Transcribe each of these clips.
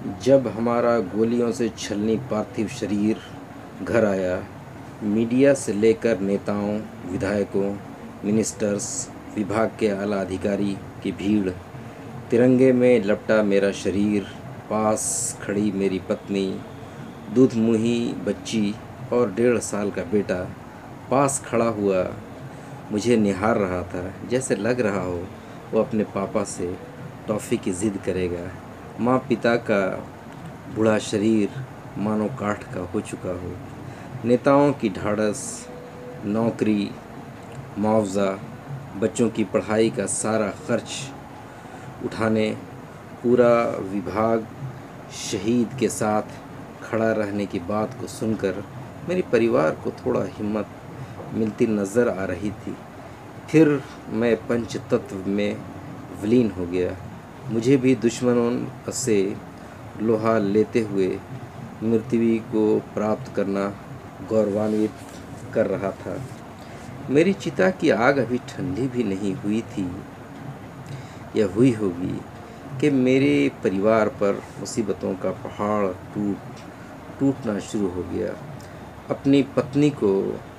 जब हमारा गोलियों से छलनी पार्थिव शरीर घर आया, मीडिया से लेकर नेताओं, विधायकों, मिनिस्टर्स, विभाग के आला अधिकारी की भीड़, तिरंगे में लपटा मेरा शरीर, पास खड़ी मेरी पत्नी, दूधमुही बच्ची और 1.5 साल का बेटा पास खड़ा हुआ मुझे निहार रहा था। जैसे लग रहा हो वो अपने पापा से टॉफ़ी की ज़िद करेगा। माँ पिता का बूढ़ा शरीर मानो काठ का हो चुका हो। नेताओं की ढाढ़स, नौकरी, मुआवजा, बच्चों की पढ़ाई का सारा खर्च उठाने पूरा विभाग शहीद के साथ खड़ा रहने की बात को सुनकर मेरे परिवार को थोड़ा हिम्मत मिलती नज़र आ रही थी। फिर मैं पंचतत्व में विलीन हो गया। मुझे भी दुश्मनों से लोहा लेते हुए मृत्यु को प्राप्त करना गौरवान्वित कर रहा था। मेरी चिता की आग अभी ठंडी भी नहीं हुई थी या हुई होगी कि मेरे परिवार पर मुसीबतों का पहाड़ टूटना शुरू हो गया। अपनी पत्नी को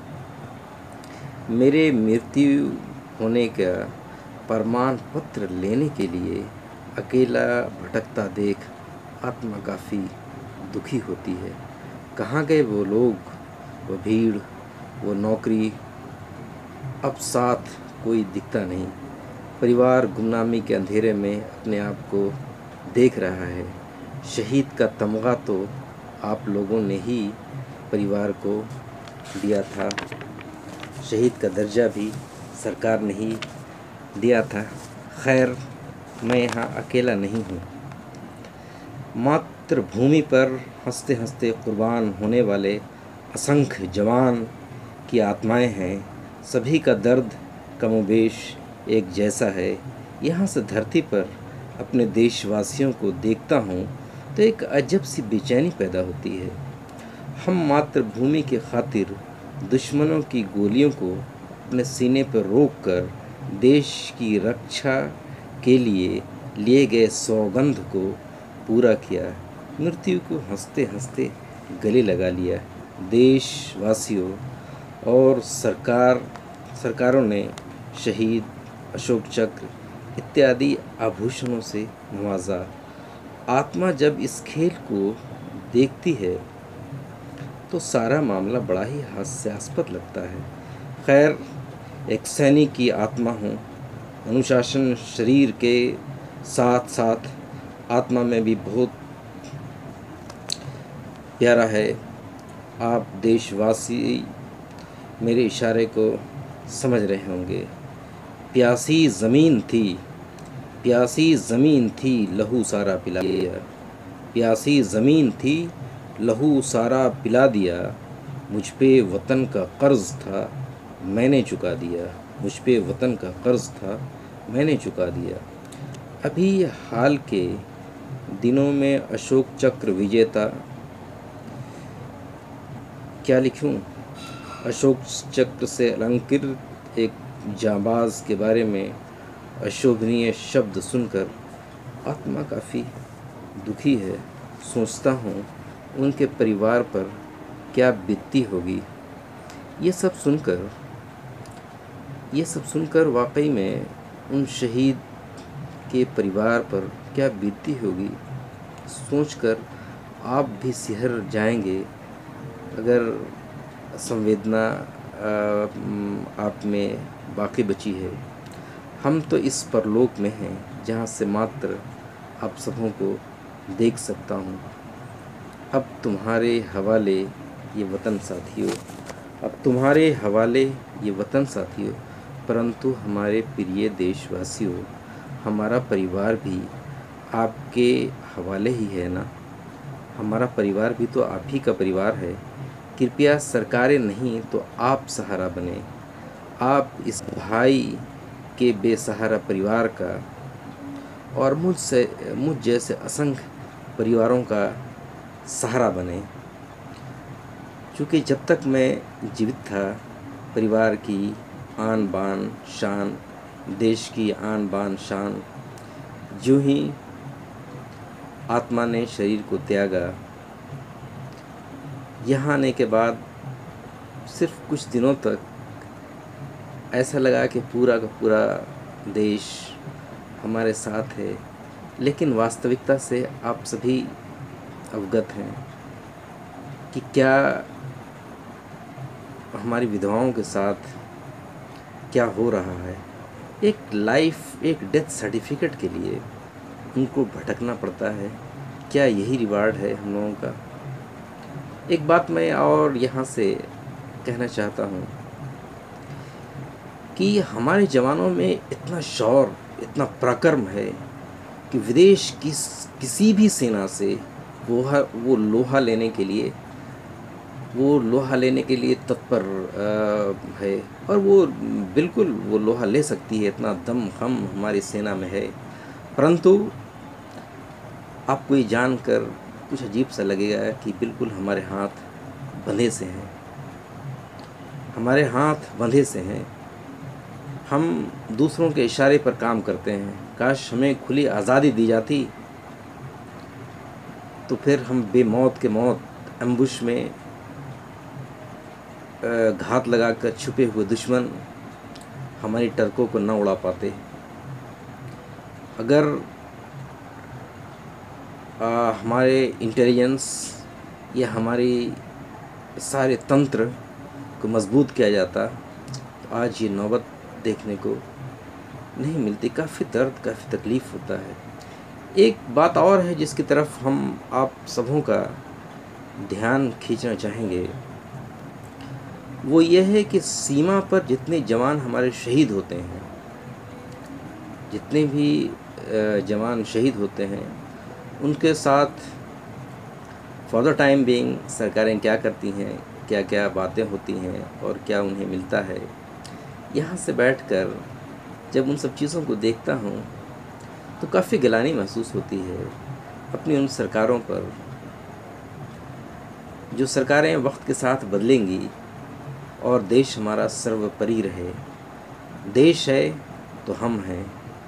मेरे मृत्यु होने का प्रमाण पत्र लेने के लिए अकेला भटकता देख आत्मा काफ़ी दुखी होती है। कहाँ गए वो लोग, वो भीड़, वो नौकरी? अब साथ कोई दिखता नहीं। परिवार गुमनामी के अंधेरे में अपने आप को देख रहा है। शहीद का तमगा तो आप लोगों ने ही परिवार को दिया था, शहीद का दर्जा भी सरकार ने ही दिया था। खैर, मैं यहाँ अकेला नहीं हूँ। मातृभूमि पर हंसते हंसते कुर्बान होने वाले असंख्य जवान की आत्माएं हैं। सभी का दर्द कमोबेश एक जैसा है। यहाँ से धरती पर अपने देशवासियों को देखता हूँ तो एक अजब सी बेचैनी पैदा होती है। हम मातृभूमि की खातिर दुश्मनों की गोलियों को अपने सीने पर रोक कर देश की रक्षा के लिए गए सौगंध को पूरा किया। मृत्यु को हंसते हंसते गले लगा लिया। देशवासियों और सरकारों ने शहीद, अशोक चक्र इत्यादि आभूषणों से नवाजा। आत्मा जब इस खेल को देखती है तो सारा मामला बड़ा ही हास्यास्पद लगता है। खैर, एक सैनिक की आत्मा हूँ। अनुशासन शरीर के साथ साथ आत्मा में भी बहुत प्यारा है। आप देशवासी मेरे इशारे को समझ रहे होंगे। प्यासी ज़मीन थी लहू सारा पिला दिया। प्यासी ज़मीन थी लहू सारा पिला दिया। मुझ पे वतन का कर्ज था मैंने चुका दिया। मुझ पे वतन का कर्ज था मैंने चुका दिया। अभी हाल के दिनों में अशोक चक्र विजेता क्या लिखूं? अशोक चक्र से अलंकृत एक जांबाज के बारे में अशोभनीय शब्द सुनकर आत्मा काफ़ी दुखी है। सोचता हूँ उनके परिवार पर क्या बीतती होगी। ये सब सुनकर वाकई में उन शहीद के परिवार पर क्या बीतती होगी सोचकर आप भी सिहर जाएंगे अगर संवेदना आप में बाकी बची है। हम तो इस परलोक में हैं जहाँ से मात्र आप सबों को देख सकता हूँ। अब तुम्हारे हवाले ये वतन साथियों, परंतु हमारे प्रिय देशवासियों, हमारा परिवार भी आपके हवाले ही है ना। हमारा परिवार भी तो आप ही का परिवार है। कृपया सरकारें नहीं तो आप सहारा बने। आप इस भाई के बेसहारा परिवार का और मुझ जैसे असंख्य परिवारों का सहारा बने। क्योंकि जब तक मैं जीवित था, परिवार की आन बान शान, देश की आन बान शान यूं ही आत्मा ने शरीर को त्यागा। यहाँ आने के बाद सिर्फ कुछ दिनों तक ऐसा लगा कि पूरा का पूरा देश हमारे साथ है, लेकिन वास्तविकता से आप सभी अवगत हैं कि क्या हमारी विधवाओं के साथ क्या हो रहा है। एक डेथ सर्टिफिकेट के लिए उनको भटकना पड़ता है। क्या यही रिवार्ड है हम लोगों का? एक बात मैं और यहाँ से कहना चाहता हूँ कि हमारे जवानों में इतना शौर्य, इतना पराक्रम है कि विदेश की किसी भी सेना से वो लोहा लेने के लिए तत्पर है, और वो बिल्कुल वो लोहा ले सकती है। इतना दम खम हमारी सेना में है। परंतु आपको ये जानकर कुछ अजीब सा लगेगा कि बिल्कुल हमारे हाथ बंधे से हैं। हमारे हाथ बंधे से हैं। हम दूसरों के इशारे पर काम करते हैं। काश हमें खुली आज़ादी दी जाती तो फिर हम बेमौत के मौत एम्बुश में घात लगाकर छुपे हुए दुश्मन हमारी टर्कों को न उड़ा पाते। अगर हमारे इंटेलिजेंस या हमारी सारे तंत्र को मजबूत किया जाता तो आज ये नौबत देखने को नहीं मिलती। काफ़ी दर्द, काफ़ी तकलीफ़ होता है। एक बात और है जिसकी तरफ हम आप सबों का ध्यान खींचना चाहेंगे, वो ये है कि सीमा पर जितने जवान हमारे शहीद होते हैं, जितने भी जवान शहीद होते हैं, उनके साथ फॉर द टाइम बीइंग सरकारें क्या करती हैं, क्या क्या बातें होती हैं और क्या उन्हें मिलता है। यहाँ से बैठकर जब उन सब चीज़ों को देखता हूँ तो काफ़ी गिलानी महसूस होती है अपनी उन सरकारों पर, जो सरकारें वक्त के साथ बदलेंगी और देश हमारा सर्वोपरि रहे। देश है तो हम हैं,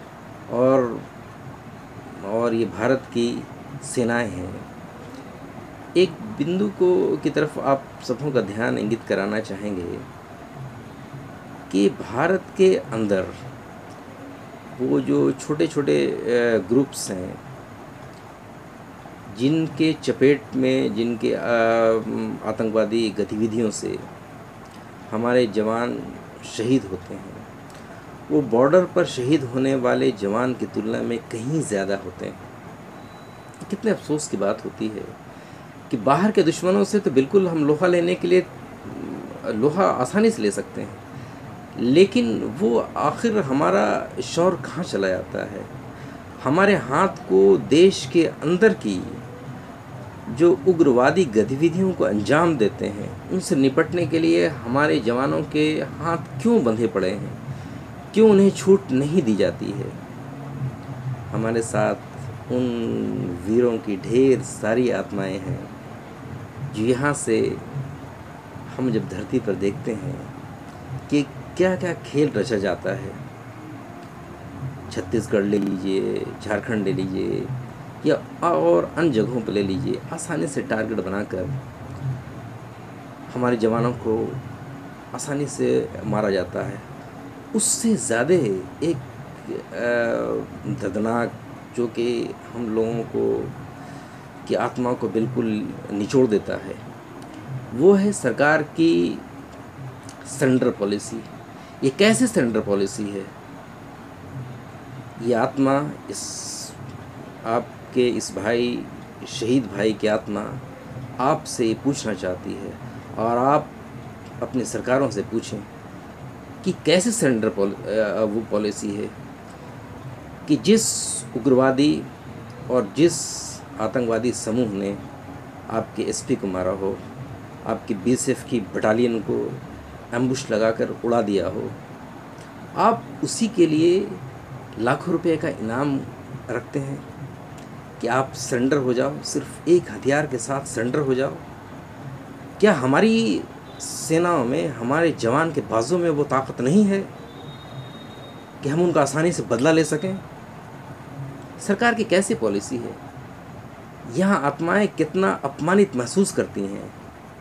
और ये भारत की सेनाएं हैं। एक बिंदु की तरफ आप सबों का ध्यान इंगित कराना चाहेंगे कि भारत के अंदर वो जो छोटे छोटे ग्रुप्स हैं, जिनके चपेट में, जिनके आतंकवादी गतिविधियों से हमारे जवान शहीद होते हैं, वो बॉर्डर पर शहीद होने वाले जवान की तुलना में कहीं ज़्यादा होते हैं। कितने अफसोस की बात होती है कि बाहर के दुश्मनों से तो बिल्कुल हम लोहा लेने के लिए लोहा आसानी से ले सकते हैं, लेकिन वो आखिर हमारा शौर्य कहाँ चला जाता है। हमारे हाथ को देश के अंदर की जो उग्रवादी गतिविधियों को अंजाम देते हैं, उनसे निपटने के लिए हमारे जवानों के हाथ क्यों बंधे पड़े हैं, क्यों उन्हें छूट नहीं दी जाती है। हमारे साथ उन वीरों की ढेर सारी आत्माएं हैं जो यहाँ से हम जब धरती पर देखते हैं कि क्या क्या खेल रचा जाता है। छत्तीसगढ़ ले लीजिए, झारखंड ले लीजिए, या और अन्य जगहों पर ले लीजिए, आसानी से टारगेट बनाकर हमारे जवानों को आसानी से मारा जाता है। उससे ज़्यादा एक दर्दनाक, जो कि हम लोगों को की आत्मा को बिल्कुल निचोड़ देता है, वो है सरकार की सरेंडर पॉलिसी। ये कैसे सरेंडर पॉलिसी है? ये आत्मा, इस आपके इस भाई, शहीद भाई की आत्मा आपसे पूछना चाहती है, और आप अपनी सरकारों से पूछें कि कैसे सरेंडर वो पॉलिसी है कि जिस उग्रवादी और जिस आतंकवादी समूह ने आपके एसपी को मारा हो, आपकी बीएसएफ की बटालियन को एम्बुश लगाकर उड़ा दिया हो, आप उसी के लिए लाखों रुपए का इनाम रखते हैं कि आप सरेंडर हो जाओ, सिर्फ एक हथियार के साथ सरेंडर हो जाओ। क्या हमारी सेनाओं में, हमारे जवान के बाजू में वो ताकत नहीं है कि हम उनका आसानी से बदला ले सकें? सरकार की कैसी पॉलिसी है? यहाँ आत्माएं कितना अपमानित महसूस करती हैं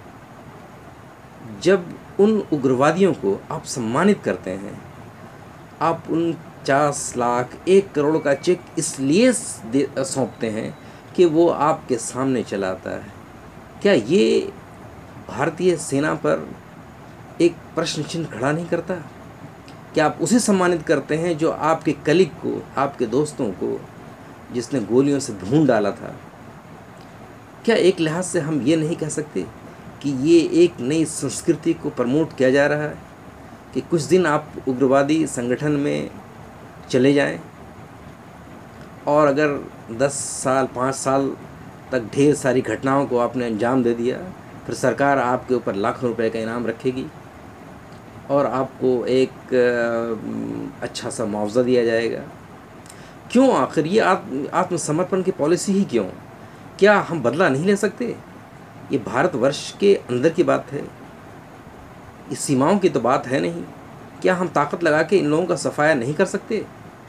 जब उन उग्रवादियों को आप सम्मानित करते हैं। आप 49 लाख 1 करोड़ का चेक इसलिए सौंपते हैं कि वो आपके सामने चलाता है। क्या ये भारतीय सेना पर एक प्रश्न चिन्ह खड़ा नहीं करता? क्या आप उसे सम्मानित करते हैं जो आपके कलीग को, आपके दोस्तों को, जिसने गोलियों से भून डाला था? क्या एक लिहाज से हम ये नहीं कह सकते कि ये एक नई संस्कृति को प्रमोट किया जा रहा है कि कुछ दिन आप उग्रवादी संगठन में चले जाएं और अगर 10 साल 5 साल तक ढेर सारी घटनाओं को आपने अंजाम दे दिया, फिर सरकार आपके ऊपर लाखों रुपए का इनाम रखेगी और आपको एक अच्छा सा मुआवजा दिया जाएगा? क्यों आखिर ये आत्मसमर्पण की पॉलिसी ही क्यों? क्या हम बदला नहीं ले सकते? ये भारतवर्ष के अंदर की बात है, इस सीमाओं की तो बात है नहीं। क्या हम ताकत लगा के इन लोगों का सफाया नहीं कर सकते?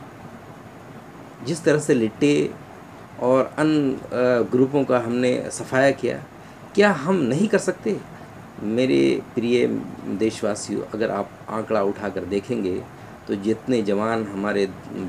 जिस तरह से लिट्टे और अन्य ग्रुपों का हमने सफाया किया, क्या हम नहीं कर सकते? मेरे प्रिय देशवासियों, अगर आप आंकड़ा उठाकर देखेंगे तो जितने जवान हमारे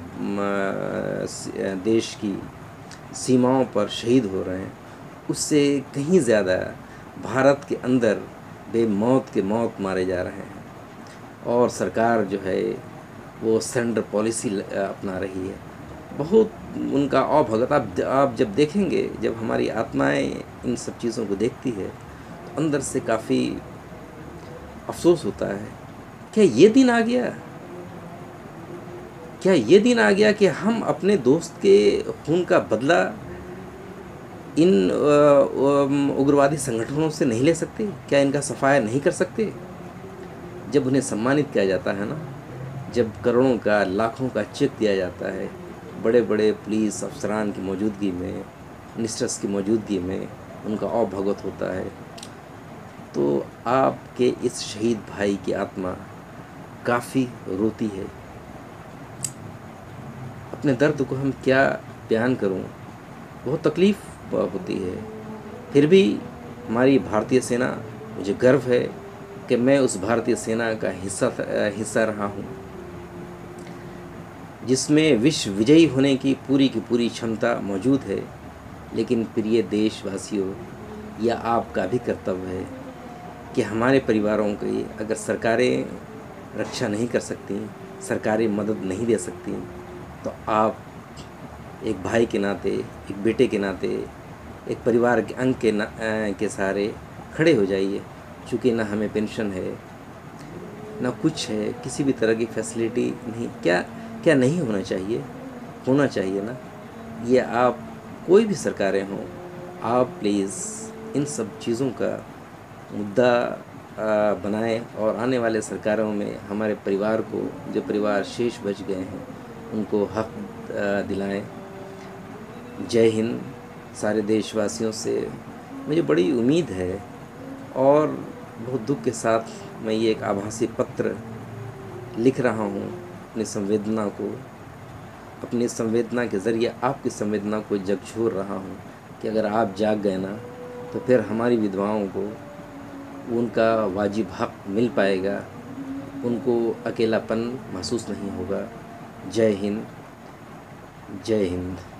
देश की सीमाओं पर शहीद हो रहे हैं, उससे कहीं ज़्यादा भारत के अंदर बेमौत के मौत मारे जा रहे हैं। और सरकार जो है वो सरेंडर पॉलिसी अपना रही है। बहुत उनका अवभगत आप जब देखेंगे, जब हमारी आत्माएं इन सब चीज़ों को देखती है तो अंदर से काफ़ी अफसोस होता है। क्या ये दिन आ गया? क्या ये दिन आ गया कि हम अपने दोस्त के खून का बदला इन उग्रवादी संगठनों से नहीं ले सकते? क्या इनका सफाया नहीं कर सकते? जब उन्हें सम्मानित किया जाता है ना, जब करोड़ों का लाखों का चेक दिया जाता है, बड़े बड़े पुलिस अफसरान की मौजूदगी में, मिनिस्टर्स की मौजूदगी में उनका अवभगत होता है, तो आपके इस शहीद भाई की आत्मा काफ़ी रोती है। अपने दर्द को हम क्या बयान करूं, बहुत तकलीफ़ होती है। फिर भी हमारी भारतीय सेना, मुझे गर्व है कि मैं उस भारतीय सेना का हिस्सा रहा हूं, जिसमें विश्व विजयी होने की पूरी क्षमता मौजूद है। लेकिन प्रिय देशवासियों, यह आपका भी कर्तव्य है कि हमारे परिवारों की अगर सरकारें रक्षा नहीं कर सकती, सरकारें मदद नहीं दे सकती, तो आप एक भाई के नाते, एक बेटे के नाते, एक परिवार के अंग के सहारे खड़े हो जाइए। चूँकि ना हमें पेंशन है, ना कुछ है, किसी भी तरह की फैसिलिटी नहीं। क्या नहीं होना चाहिए? होना चाहिए ना। ये आप कोई भी सरकारें हों, आप प्लीज़ इन सब चीज़ों का मुद्दा बनाएं और आने वाले सरकारों में हमारे परिवार को, जो परिवार शेष बच गए हैं, उनको हक दिलाएं। जय हिंद। सारे देशवासियों से मुझे बड़ी उम्मीद है और बहुत दुख के साथ मैं ये एक आभासी पत्र लिख रहा हूँ अपनी संवेदना के ज़रिए आपकी संवेदना को झकझोर रहा हूँ कि अगर आप जाग गए ना, तो फिर हमारी विधवाओं को उनका वाजिब हक मिल पाएगा, उनको अकेलापन महसूस नहीं होगा। जय हिंद, जय हिंद।